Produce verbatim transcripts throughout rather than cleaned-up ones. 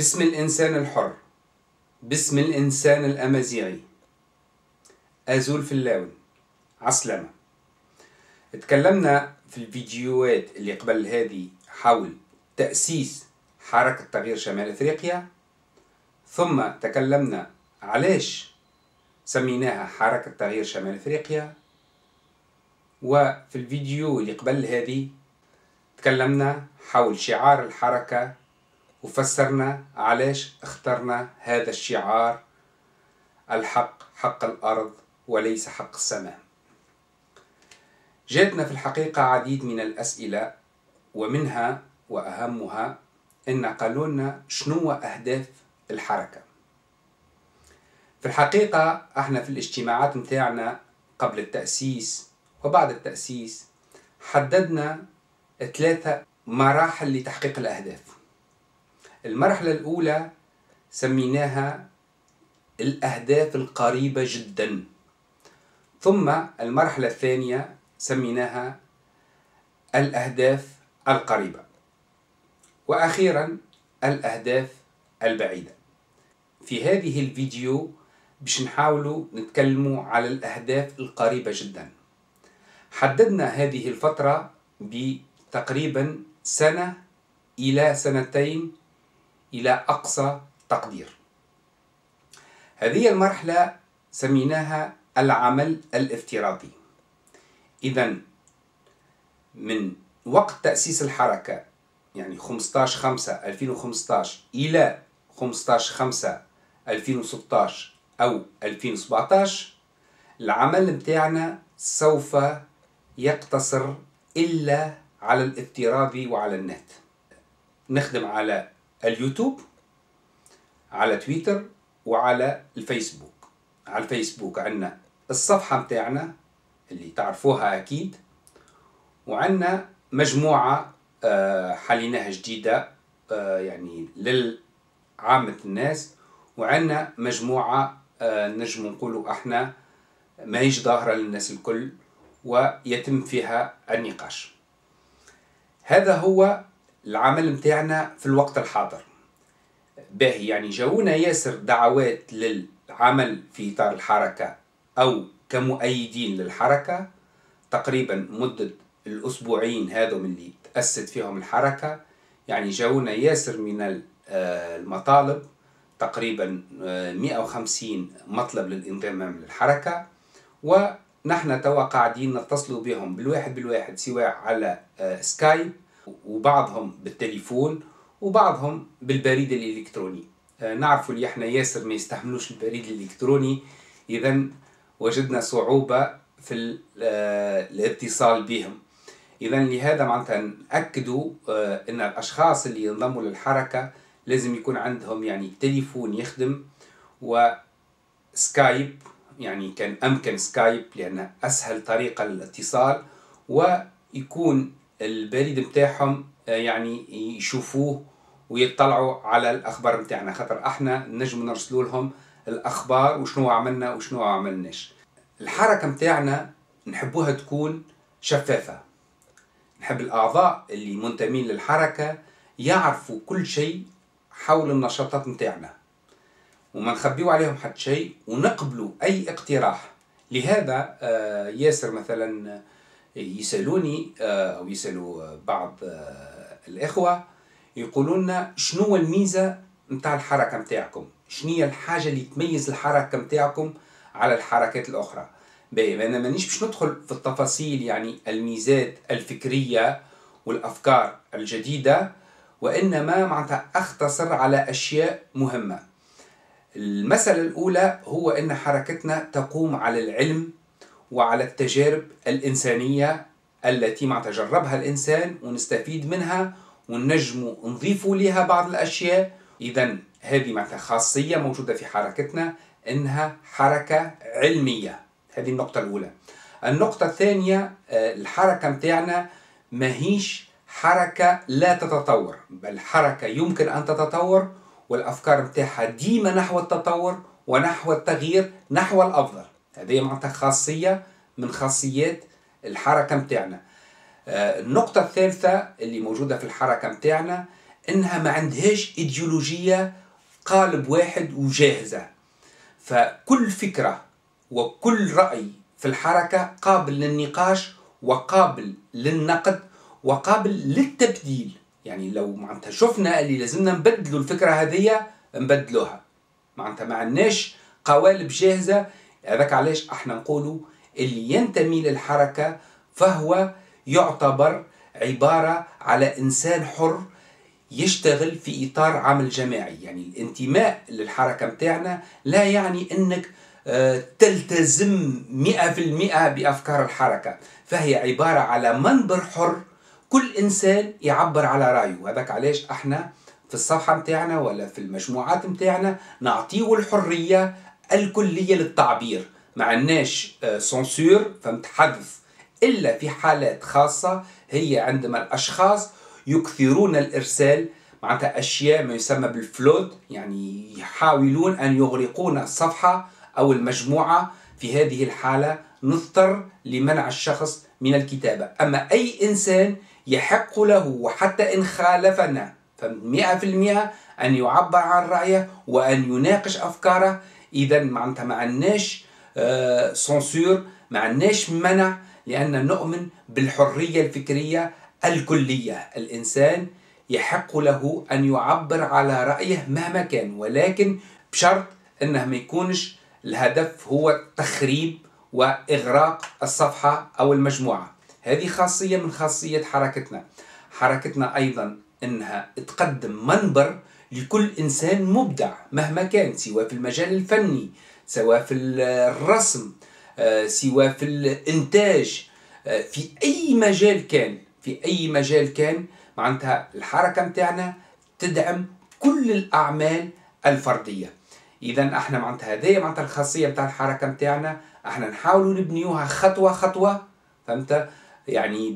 باسم الإنسان الحر، باسم الإنسان الأمازيغي، آزول فلاون، عسلامة. اتكلمنا في الفيديوهات اللي قبل هذه حول تأسيس حركة تغيير شمال أفريقيا، ثم تكلمنا علاش سميناها حركة تغيير شمال أفريقيا، وفي الفيديو اللي قبل هذه تكلمنا حول شعار الحركة وفسرنا علاش اخترنا هذا الشعار: الحق حق الأرض وليس حق السماء. جاتنا في الحقيقة عديد من الأسئلة، ومنها وأهمها إن قالوا لنا شنو أهداف الحركة. في الحقيقة احنا في الاجتماعات متاعنا قبل التأسيس وبعد التأسيس حددنا ثلاثة مراحل لتحقيق الأهداف. المرحلة الأولى سميناها الأهداف القريبة جدا، ثم المرحلة الثانية سميناها الأهداف القريبة، وأخيرا الأهداف البعيدة. في هذه الفيديو باش نحاولوا نتكلموا على الأهداف القريبة جدا. حددنا هذه الفترة بتقريبا سنة إلى سنتين إلى أقصى تقدير. هذه المرحلة سميناها العمل الافتراضي. إذن من وقت تأسيس الحركة، يعني خمسة عشر خمسة ألفين وخمسة عشر إلى خمسة عشر خمسة ألفين وستة عشر أو ألفين وسبعة عشر، العمل متاعنا سوف يقتصر إلا على الافتراضي وعلى النت. نخدم على اليوتيوب، على تويتر، وعلى الفيسبوك. على الفيسبوك عندنا الصفحة متاعنا اللي تعرفوها أكيد، وعندنا مجموعة حليناها جديدة يعني للعامة الناس، وعندنا مجموعة نجم نقولوا احنا ماهيش ظاهرة للناس الكل ويتم فيها النقاش. هذا هو العمل متاعنا في الوقت الحاضر. باهي، يعني جاونا ياسر دعوات للعمل في إطار الحركة أو كمؤيدين للحركة، تقريبا مدة الأسبوعين هذم اللي تأسست فيهم الحركة. يعني جاونا ياسر من المطالب، تقريبا مئة وخمسين مطلب للانضمام للحركة، ونحن توا قاعدين نتصلوا بهم بالواحد بالواحد، سواء على سكايب وبعضهم بالتليفون وبعضهم بالبريد الإلكتروني. نعرفوا اللي احنا ياسر ما يستحملوش البريد الإلكتروني، إذا وجدنا صعوبة في الاتصال بهم. إذا لهذا معناتها نأكدوا أن الأشخاص اللي ينضموا للحركة لازم يكون عندهم يعني تليفون يخدم وسكايب، يعني كان أمكن سكايب لأنه أسهل طريقة للاتصال، ويكون البريد متاعهم يعني يشوفوه ويطلعوا على الأخبار متاعنا، خاطر احنا نجم نرسلوا لهم الأخبار وشنو عملنا وشنو عملناش. الحركة متاعنا نحبوها تكون شفافة، نحب الأعضاء اللي منتمين للحركة يعرفوا كل شيء حول النشاطات متاعنا، وما نخبيو عليهم حتى شيء، ونقبلوا أي اقتراح. لهذا ياسر مثلا يسألوني أو يسألوا بعض الإخوة يقولوا لنا شنو الميزة متاع الحركة متاعكم، شنو هي الحاجة اللي تميز الحركة متاعكم على الحركات الأخرى. باهي، أنا مانيش باش ندخل في التفاصيل يعني الميزات الفكرية والأفكار الجديدة، وإنما معناتها أختصر على أشياء مهمة. المسألة الأولى هو أن حركتنا تقوم على العلم وعلى التجارب الإنسانية التي ما تجربها الإنسان ونستفيد منها ونجم نضيفوا لها بعض الأشياء. إذن هذه معناتها خاصية موجودة في حركتنا، إنها حركة علمية. هذه النقطة الأولى. النقطة الثانية، الحركة متاعنا ماهيش حركة لا تتطور، بل حركة يمكن أن تتطور، والأفكار متاعها ديما نحو التطور ونحو التغيير نحو الأفضل. هذه معناتها خاصية من خاصيات الحركة متاعنا. النقطة الثالثة اللي موجودة في الحركة متاعنا إنها ما عندهاش إيديولوجية قالب واحد وجاهزة، فكل فكرة وكل رأي في الحركة قابل للنقاش وقابل للنقد وقابل للتبديل. يعني لو معناتها شفنا اللي لازمنا نبدلوا الفكرة هذه نبدلوها، معناتها ما عندناش قوالب جاهزة. هذاك علاش احنا نقولوا اللي ينتمي للحركة فهو يعتبر عبارة على إنسان حر يشتغل في إطار عمل جماعي. يعني الانتماء للحركة متاعنا لا يعني أنك تلتزم مئة في المئة بأفكار الحركة، فهي عبارة على منبر حر كل إنسان يعبر على رأيه. هذاك علاش احنا في الصفحة متاعنا ولا في المجموعات متاعنا نعطيه الحرية الكلية للتعبير، ما عندناش سنسور فهمت حذف إلا في حالات خاصة، هي عندما الأشخاص يكثرون الإرسال معناتها أشياء ما يسمى بالفلود، يعني يحاولون أن يغرقون الصفحة أو المجموعة. في هذه الحالة نضطر لمنع الشخص من الكتابة. أما أي إنسان يحق له وحتى إن خالفنا فمئة في المئة أن يعبر عن رأيه وأن يناقش أفكاره. إذا معناتها ما عندناش آه سنسور، ما عندناش منع، لأن نؤمن بالحرية الفكرية الكلية. الإنسان يحق له أن يعبر على رأيه مهما كان، ولكن بشرط أنه ما يكونش الهدف هو تخريب وإغراق الصفحة أو المجموعة. هذه خاصية من خاصية حركتنا. حركتنا أيضا أنها تقدم منبر لكل إنسان مبدع مهما كان، سواء في المجال الفني، سواء في الرسم، سواء في الإنتاج، في أي مجال كان، في أي مجال كان معناتها الحركة متاعنا تدعم كل الأعمال الفردية. إذا احنا معناتها هذه معناتها الخاصية متاع الحركة متاعنا، احنا نحاولوا نبنيوها خطوة خطوة، فهمت؟ يعني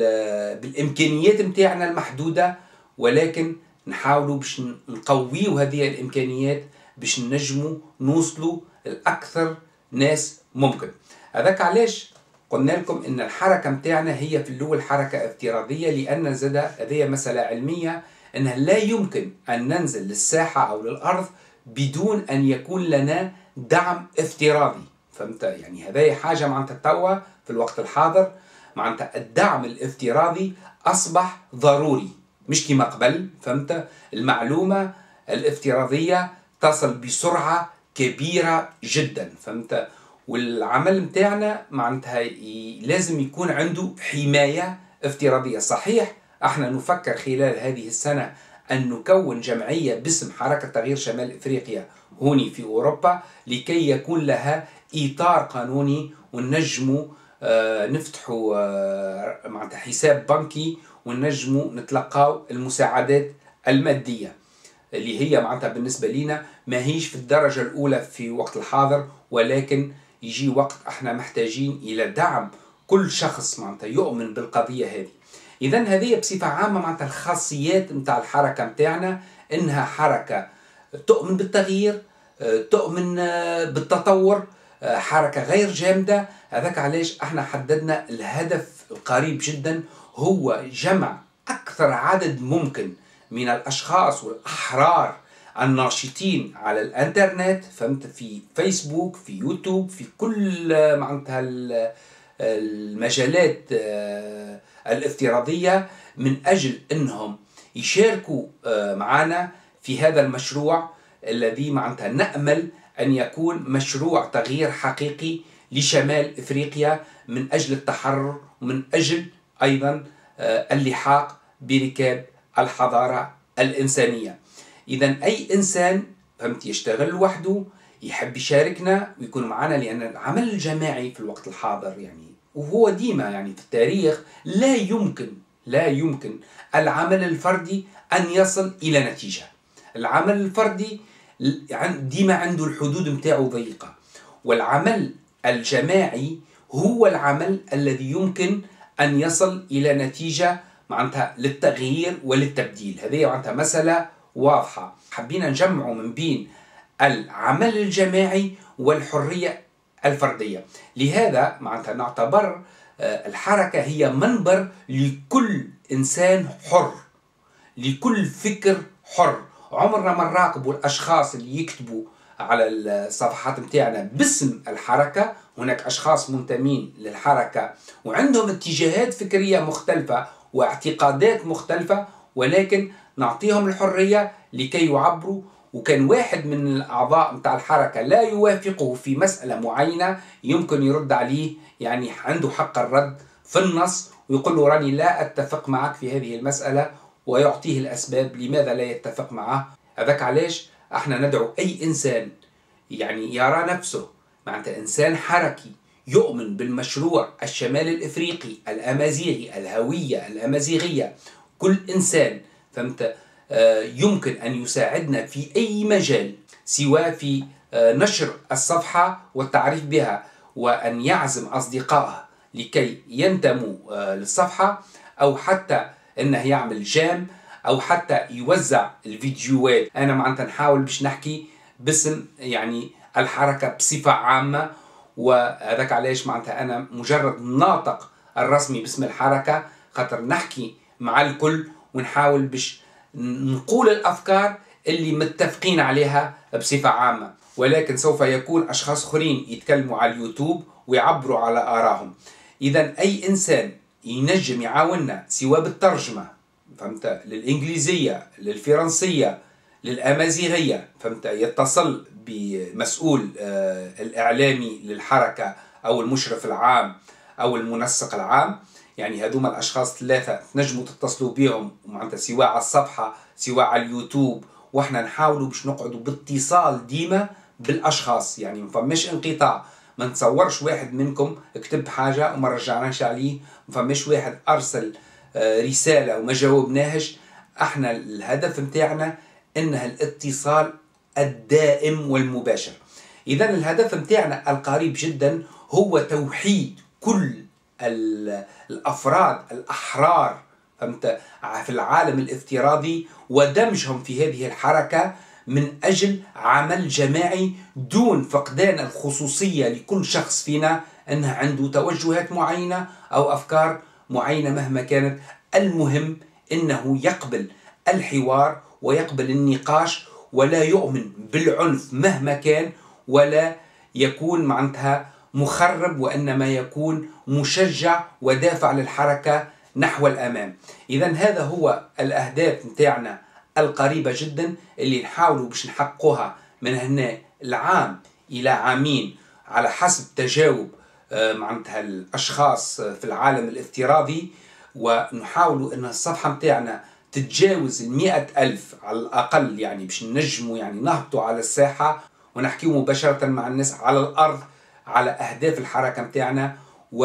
بالإمكانيات متاعنا المحدودة، ولكن نحاولوا باش نقويوا هذه الإمكانيات باش نجموا نوصلوا لأكثر ناس ممكن. هذاك علاش قلنا لكم إن الحركة متاعنا هي في الأول حركة افتراضية، لأن زاد هذه مسألة علمية أنها لا يمكن أن ننزل للساحة أو للأرض بدون أن يكون لنا دعم افتراضي، فهمت؟ يعني هذه حاجة معناتها توا في الوقت الحاضر معناتها الدعم الافتراضي أصبح ضروري، مش كما قبل، فهمت؟ المعلومة الافتراضية تصل بسرعة كبيرة جدا، فهمت؟ والعمل متاعنا معناتها لازم يكون عنده حماية افتراضية. صحيح احنا نفكر خلال هذه السنة أن نكون جمعية باسم حركة تغيير شمال إفريقيا هوني في أوروبا، لكي يكون لها إطار قانوني ونجموا آه نفتحوا آه معناتها حساب بنكي ونجموا نتلقاو المساعدات المادية اللي هي معناتها بالنسبة لنا ما هيش في الدرجة الأولى في وقت الحاضر، ولكن يجي وقت احنا محتاجين إلى دعم كل شخص معناتها يؤمن بالقضية هذه. إذا هذه بصفة عامة معناتها الخاصيات متاع الحركة متاعنا، إنها حركة تؤمن بالتغيير، تؤمن بالتطور، حركة غير جامدة. هذاك علاش احنا حددنا الهدف القريب جدا هو جمع أكثر عدد ممكن من الأشخاص والأحرار الناشطين على الانترنت، فهمت؟ في فيسبوك، في يوتيوب، في كل معناتها المجالات الافتراضية، من أجل أنهم يشاركوا معنا في هذا المشروع الذي معناتها نأمل أن يكون مشروع تغيير حقيقي لشمال إفريقيا، من أجل التحرر ومن أجل أيضا اللحاق بركاب الحضارة الإنسانية. إذا أي إنسان فهمت يشتغل لوحده يحب يشاركنا ويكون معنا، لأن العمل الجماعي في الوقت الحاضر يعني وهو ديما يعني في التاريخ لا يمكن لا يمكن العمل الفردي أن يصل إلى نتيجة. العمل الفردي ديما عنده الحدود متاعه ضيقة، والعمل الجماعي هو العمل الذي يمكن أن يصل إلى نتيجة معناتها للتغيير وللتبديل. هذه معناتها مسألة واضحة، حبينا نجمعوا من بين العمل الجماعي والحرية الفردية. لهذا معناتها نعتبر الحركة هي منبر لكل إنسان حر لكل فكر حر. عمرنا ما نراقبوا الأشخاص اللي يكتبوا على الصفحات متاعنا باسم الحركة. هناك أشخاص منتمين للحركة وعندهم اتجاهات فكرية مختلفة واعتقادات مختلفة، ولكن نعطيهم الحرية لكي يعبروا. وكان واحد من الأعضاء متاع الحركة لا يوافقه في مسألة معينة، يمكن يرد عليه، يعني عنده حق الرد في النص ويقول له راني لا أتفق معك في هذه المسألة، ويعطيه الأسباب لماذا لا يتفق معه. هذاك علاش احنا ندعو أي إنسان يعني يرى نفسه معناتها إنسان حركي يؤمن بالمشروع الشمال الإفريقي الأمازيغي، الهوية الأمازيغية. كل إنسان فهمت يمكن أن يساعدنا في أي مجال، سواء في نشر الصفحة والتعريف بها، وأن يعزم أصدقائه لكي ينتموا للصفحة، أو حتى أنه يعمل جام، أو حتى يوزع الفيديوهات. أنا معناتها نحاول باش نحكي باسم يعني الحركة بصفة عامة، وهذاك علاش معناتها أنا مجرد ناطق الرسمي باسم الحركة، خاطر نحكي مع الكل ونحاول باش نقول الأفكار اللي متفقين عليها بصفة عامة. ولكن سوف يكون أشخاص آخرين يتكلموا على اليوتيوب ويعبروا على آرائهم. إذا أي إنسان ينجم يعاوننا سواء بالترجمة فهمت للإنجليزية، للفرنسية، للأمازيغية، فهمت يتصل بمسؤول الإعلامي للحركة أو المشرف العام أو المنسق العام. يعني هذوما الأشخاص ثلاثة نجموا تتصلوا بهم معناتها سواء على الصفحة سواء على اليوتيوب، وإحنا نحاولوا باش نقعدوا باتصال ديما بالأشخاص، يعني ما فماش انقطاع. ما نتصورش واحد منكم كتب حاجة وما رجعناش عليه، ما فماش واحد أرسل رسالة وما جاوبناهش. احنا الهدف متاعنا انها الاتصال الدائم والمباشر. اذا الهدف متاعنا القريب جدا هو توحيد كل الافراد الاحرار فهمت في العالم الافتراضي ودمجهم في هذه الحركة من اجل عمل جماعي دون فقدان الخصوصية لكل شخص فينا انه عنده توجهات معينة او افكار معينة مهما كانت. المهم انه يقبل الحوار ويقبل النقاش ولا يؤمن بالعنف مهما كان، ولا يكون معناتها مخرب، وانما يكون مشجع ودافع للحركة نحو الامام. اذا هذا هو الاهداف متاعنا القريبة جدا اللي نحاولوا باش نحققوها من هنا العام الى عامين على حسب تجاوب معناتها الاشخاص في العالم الافتراضي، ونحاولوا ان الصفحة متاعنا تتجاوز المئة ألف على الأقل، يعني باش نجموا يعني نهبطوا على الساحة ونحكيوا مباشرة مع الناس على الأرض على أهداف الحركة متاعنا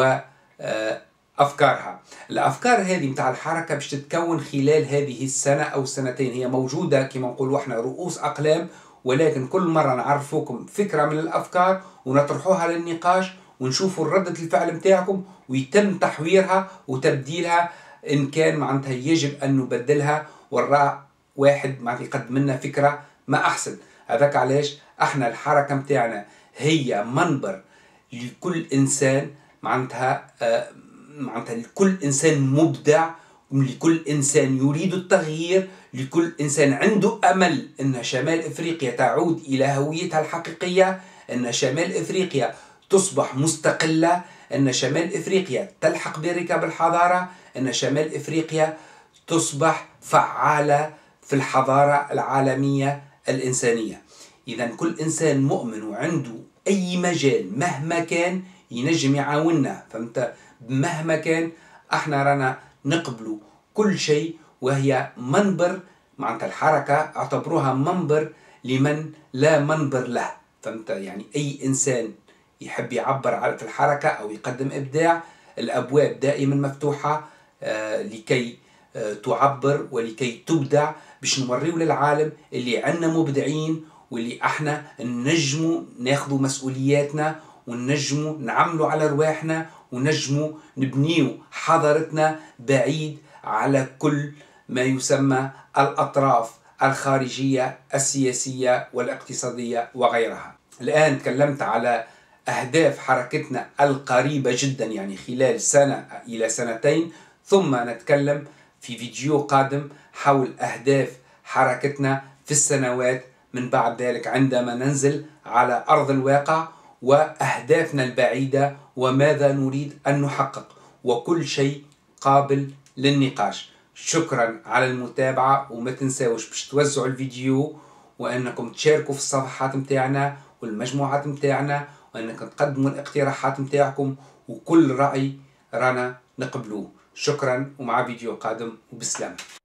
وأفكارها. الأفكار هذه متاع الحركة باش تتكون خلال هذه السنة أو سنتين. هي موجودة كما نقولوا احنا رؤوس أقلام، ولكن كل مرة نعرفوكم فكرة من الأفكار ونطرحوها للنقاش ونشوفوا ردة الفعل متاعكم ويتم تحويرها وتبديلها إن كان معناتها يجب أن نبدلها وراء واحد معناتها يقدم لنا فكرة ما أحسن. هذاك علاش احنا الحركة متاعنا هي منبر لكل إنسان معناتها آه معناتها لكل إنسان مبدع، لكل إنسان يريد التغيير، لكل إنسان عنده أمل أن شمال إفريقيا تعود إلى هويتها الحقيقية، أن شمال إفريقيا تصبح مستقلة، أن شمال إفريقيا تلحق بركاب الحضارة، أن شمال إفريقيا تصبح فعالة في الحضارة العالمية الإنسانية. إذا كل إنسان مؤمن وعنده أي مجال مهما كان ينجم يعاوننا فهمت مهما كان. احنا رانا نقبلوا كل شيء، وهي منبر معناتها الحركة اعتبروها منبر لمن لا منبر له فهمت. يعني أي إنسان يحب يعبر في الحركة أو يقدم إبداع، الأبواب دائما مفتوحة آه لكي آه تعبر ولكي تبدع، باش نوريو للعالم اللي عنا مبدعين واللي احنا نجموا ناخذوا مسؤولياتنا ونجموا نعملوا على رواحنا ونجموا نبنيو حضارتنا بعيد على كل ما يسمى الأطراف الخارجية السياسية والاقتصادية وغيرها. الآن تكلمت على أهداف حركتنا القريبة جدا يعني خلال سنة إلى سنتين، ثم نتكلم في فيديو قادم حول أهداف حركتنا في السنوات من بعد ذلك عندما ننزل على أرض الواقع، وأهدافنا البعيدة وماذا نريد أن نحقق، وكل شيء قابل للنقاش. شكرا على المتابعة، وما تنساوش باش توزعوا الفيديو، وأنكم تشاركوا في الصفحات متاعنا والمجموعات متاعنا، وأنكم تقدموا الاقتراحات متاعكم، وكل رأي رانا نقبلوه. شكرا، ومع فيديو قادم، وبسلامة.